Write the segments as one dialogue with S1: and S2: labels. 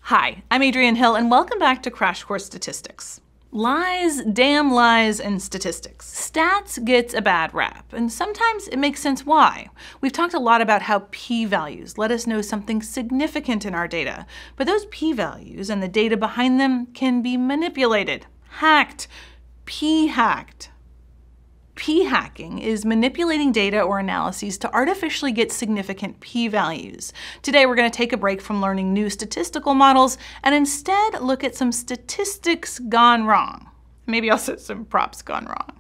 S1: Hi, I'm Adrienne Hill, and welcome back to Crash Course Statistics. Lies, damn lies, and statistics. Stats gets a bad rap, and sometimes it makes sense why. We've talked a lot about how p-values let us know something significant in our data, but those p-values and the data behind them can be manipulated, hacked, p-hacked. P-hacking is manipulating data or analyses to artificially get significant p-values. Today we're going to take a break from learning new statistical models and instead look at some statistics gone wrong. Maybe also some props gone wrong.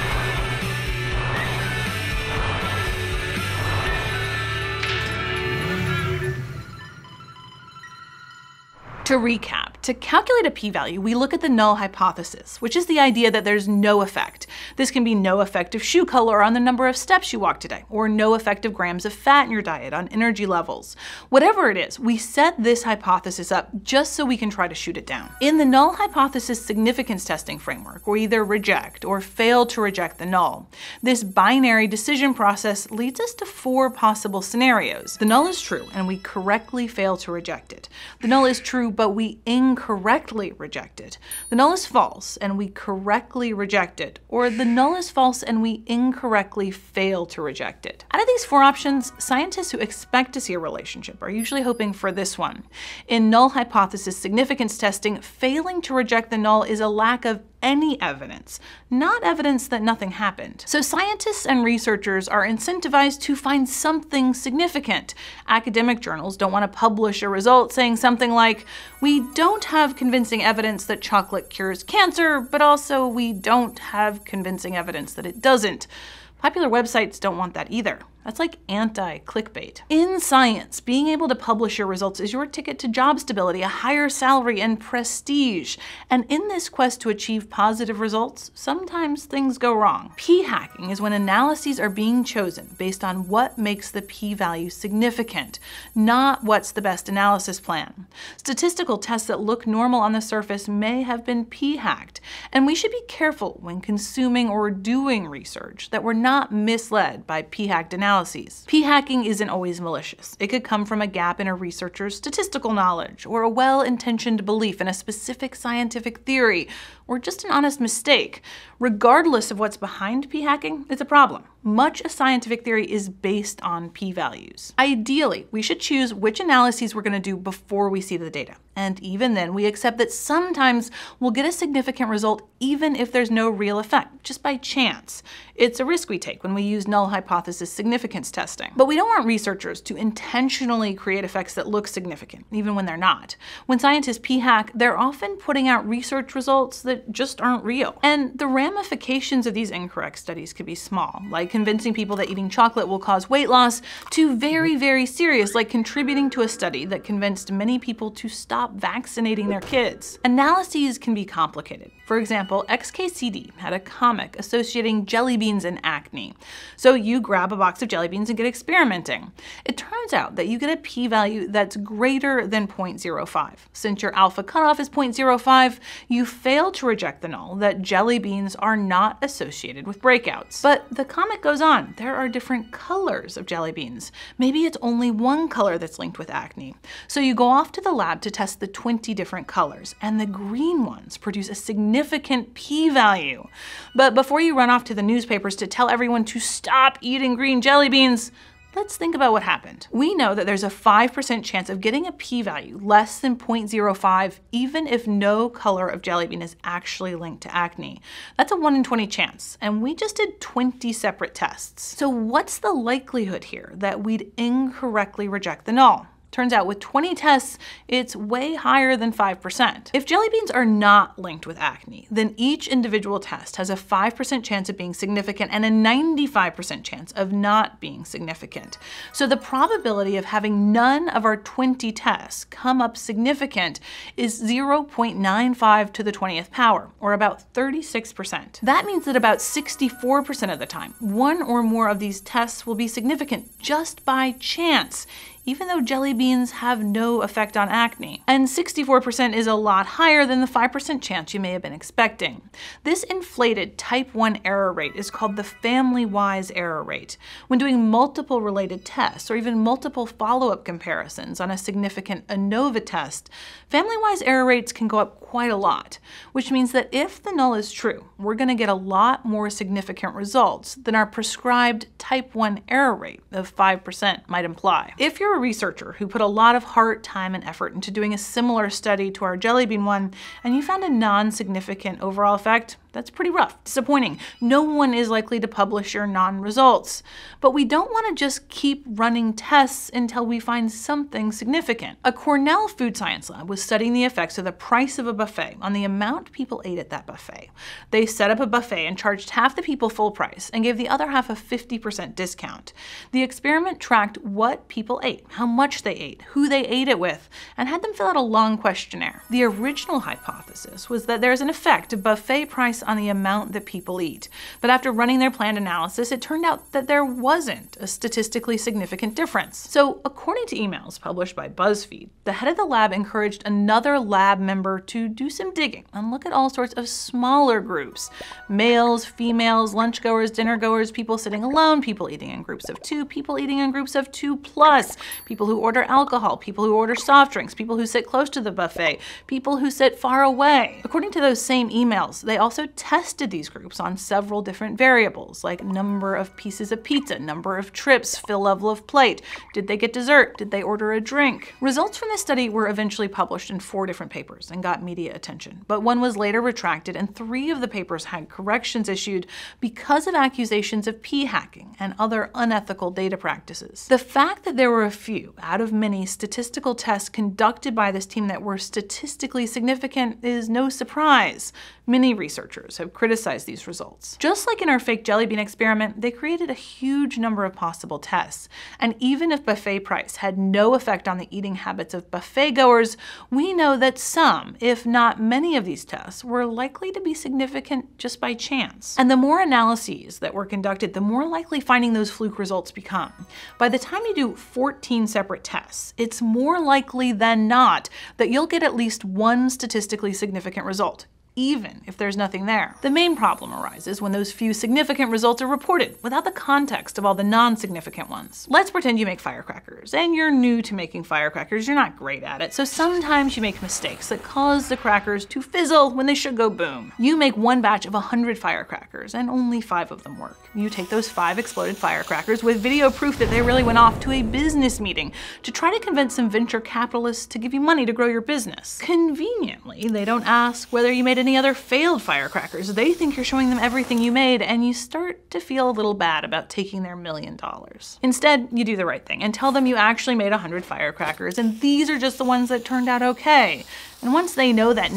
S1: To recap, to calculate a p-value, we look at the null hypothesis, which is the idea that there's no effect. This can be no effect of shoe color on the number of steps you walk today, or no effect of grams of fat in your diet on energy levels. Whatever it is, we set this hypothesis up just so we can try to shoot it down. In the null hypothesis significance testing framework, we either reject or fail to reject the null. This binary decision process leads us to 4 possible scenarios. The null is true, and we correctly fail to reject it. The null is true, but we incorrectly reject it. The null is false, and we correctly reject it. Or the null is false, and we incorrectly fail to reject it. Out of these 4 options, scientists who expect to see a relationship are usually hoping for this one. In null hypothesis significance testing, failing to reject the null is a lack of any evidence, not evidence that nothing happened. So scientists and researchers are incentivized to find something significant. Academic journals don't want to publish a result saying something like, we don't have convincing evidence that chocolate cures cancer, but also we don't have convincing evidence that it doesn't. Popular websites don't want that either. That's like anti-clickbait. In science, being able to publish your results is your ticket to job stability, a higher salary, and prestige. And in this quest to achieve positive results, sometimes things go wrong. P-hacking is when analyses are being chosen based on what makes the p-value significant, not what's the best analysis plan. Statistical tests that look normal on the surface may have been p-hacked, and we should be careful when consuming or doing research that we're not misled by p-hacked analyses. P-hacking isn't always malicious. It could come from a gap in a researcher's statistical knowledge, or a well-intentioned belief in a specific scientific theory, or just an honest mistake. Regardless of what's behind p-hacking, it's a problem. Much of scientific theory is based on p-values. Ideally, we should choose which analyses we're going to do before we see the data. And even then, we accept that sometimes we'll get a significant result even if there's no real effect, just by chance. It's a risk we take when we use null hypothesis significance testing. But we don't want researchers to intentionally create effects that look significant, even when they're not. When scientists p-hack, they're often putting out research results that just aren't real. And the ramifications of these incorrect studies could be small, like convincing people that eating chocolate will cause weight loss, to very, very serious, like contributing to a study that convinced many people to stop vaccinating their kids. Analyses can be complicated. For example, XKCD had a comic associating jelly beans and acne. So you grab a box of jelly beans and get experimenting. It turns out that you get a p-value that's greater than 0.05. Since your alpha cutoff is 0.05, you fail to reject the null that jelly beans are not associated with breakouts. But the comic goes on. There are different colors of jelly beans. Maybe it's only one color that's linked with acne. So you go off to the lab to test the 20 different colors, and the green ones produce a significant p-value. But before you run off to the newspapers to tell everyone to stop eating green jelly beans, let's think about what happened. We know that there's a 5% chance of getting a p-value less than 0.05 even if no color of jelly bean is actually linked to acne. That's a 1 in 20 chance, and we just did 20 separate tests. So what's the likelihood here that we'd incorrectly reject the null? Turns out with 20 tests, it's way higher than 5%. If jelly beans are not linked with acne, then each individual test has a 5% chance of being significant and a 95% chance of not being significant. So the probability of having none of our 20 tests come up significant is 0.95 to the 20th power, or about 36%. That means that about 64% of the time, one or more of these tests will be significant just by chance, even though jelly beans have no effect on acne. And 64% is a lot higher than the 5% chance you may have been expecting. This inflated type 1 error rate is called the family-wise error rate. When doing multiple related tests or even multiple follow-up comparisons on a significant ANOVA test, family-wise error rates can go up quite a lot, which means that if the null is true, we're going to get a lot more significant results than our prescribed type 1 error rate of 5% might imply. If you're a researcher who put a lot of heart, time, and effort into doing a similar study to our jelly bean one, and you found a non-significant overall effect, that's pretty rough, disappointing. No one is likely to publish your non-results. But we don't want to just keep running tests until we find something significant. A Cornell food science lab was studying the effects of the price of a buffet on the amount people ate at that buffet. They set up a buffet and charged half the people full price and gave the other half a 50% discount. The experiment tracked what people ate, how much they ate, who they ate it with, and had them fill out a long questionnaire. The original hypothesis was that there's an effect of buffet price on the amount that people eat. But after running their planned analysis, it turned out that there wasn't a statistically significant difference. So according to emails published by BuzzFeed, the head of the lab encouraged another lab member to do some digging and look at all sorts of smaller groups: males, females, lunchgoers, dinnergoers, people sitting alone, people eating in groups of 2, people eating in groups of 2+, people who order alcohol, people who order soft drinks, people who sit close to the buffet, people who sit far away. According to those same emails, they also tested these groups on several different variables, like number of pieces of pizza, number of trips, fill level of plate, did they get dessert, did they order a drink. Results from this study were eventually published in 4 different papers and got media attention, but one was later retracted and 3 of the papers had corrections issued because of accusations of p-hacking and other unethical data practices. The fact that there were a few out of many statistical tests conducted by this team that were statistically significant is no surprise. Many researchers have criticized these results. Just like in our fake jelly bean experiment, they created a huge number of possible tests. And even if buffet price had no effect on the eating habits of buffet goers, we know that some, if not many of these tests, were likely to be significant just by chance. And the more analyses that were conducted, the more likely finding those fluke results become. By the time you do 14 separate tests, it's more likely than not that you'll get at least one statistically significant result, even if there's nothing there. The main problem arises when those few significant results are reported without the context of all the non-significant ones. Let's pretend you make firecrackers, and you're new to making firecrackers, you're not great at it, so sometimes you make mistakes that cause the crackers to fizzle when they should go boom. You make one batch of 100 firecrackers, and only 5 of them work. You take those 5 exploded firecrackers with video proof that they really went off to a business meeting to try to convince some venture capitalists to give you money to grow your business. Conveniently, they don't ask whether you made any other failed firecrackers. They think you're showing them everything you made, and you start to feel a little bad about taking their $1 million. Instead, you do the right thing and tell them you actually made 100 firecrackers, and these are just the ones that turned out okay. And once they know that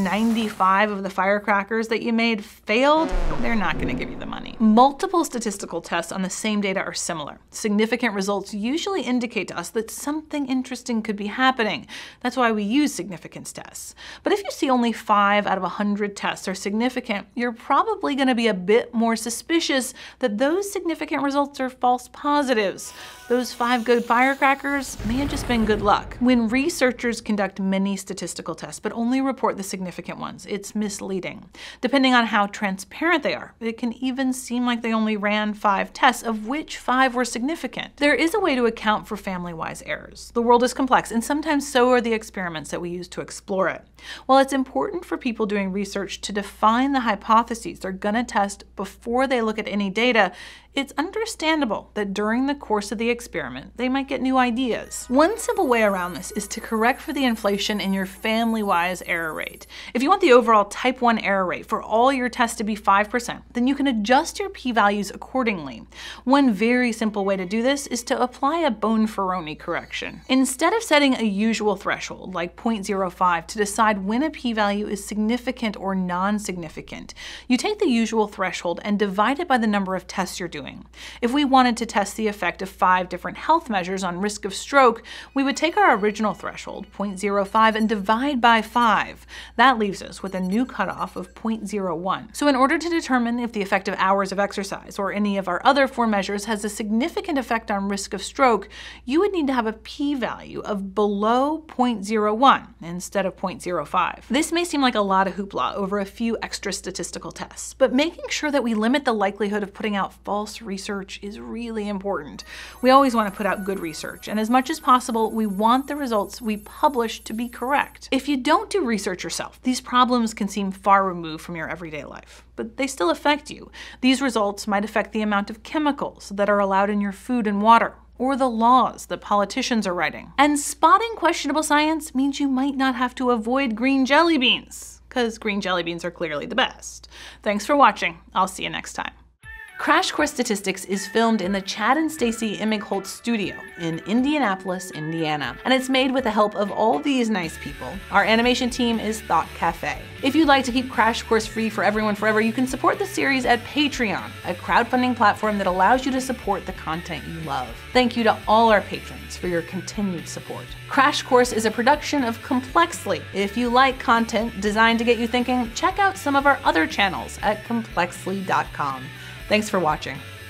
S1: 95 of the firecrackers that you made failed, they're not going to give you the money. Multiple statistical tests on the same data are similar. Significant results usually indicate to us that something interesting could be happening. That's why we use significance tests. But if you see only 5 out of 100 tests are significant, you're probably going to be a bit more suspicious that those significant results are false positives. Those 5 good firecrackers may have just been good luck. When researchers conduct many statistical tests but only report the significant ones, it's misleading. Depending on how transparent they are, it can even seem like they only ran 5 tests, of which 5 were significant. There is a way to account for family-wise errors. The world is complex, and sometimes so are the experiments that we use to explore it. While it's important for people doing research to define the hypotheses they're going to test before they look at any data, it's understandable that during the course of the experiment, they might get new ideas. One simple way around this is to correct for the inflation in your family-wise error rate. If you want the overall type 1 error rate for all your tests to be 5%, then you can adjust your p-values accordingly. One very simple way to do this is to apply a Bonferroni correction. Instead of setting a usual threshold, like 0.05, to decide when a p-value is significant or non-significant, you take the usual threshold and divide it by the number of tests you're doing. doing. If we wanted to test the effect of 5 different health measures on risk of stroke, we would take our original threshold, 0.05, and divide by 5. That leaves us with a new cutoff of 0.01. So in order to determine if the effect of hours of exercise or any of our other 4 measures has a significant effect on risk of stroke, you would need to have a p-value of below 0.01 instead of 0.05. This may seem like a lot of hoopla over a few extra statistical tests, but making sure that we limit the likelihood of putting out false research is really important. We always want to put out good research, and as much as possible, we want the results we publish to be correct. If you don't do research yourself, these problems can seem far removed from your everyday life, but they still affect you. These results might affect the amount of chemicals that are allowed in your food and water, or the laws that politicians are writing. And spotting questionable science means you might not have to avoid green jelly beans, because green jelly beans are clearly the best. Thanks for watching. I'll see you next time. Crash Course Statistics is filmed in the Chad and Stacy Imigholt studio in Indianapolis, Indiana, and it's made with the help of all these nice people. Our animation team is Thought Cafe. If you'd like to keep Crash Course free for everyone forever, you can support the series at Patreon, a crowdfunding platform that allows you to support the content you love. Thank you to all our patrons for your continued support. Crash Course is a production of Complexly. If you like content designed to get you thinking, check out some of our other channels at complexly.com. Thanks for watching.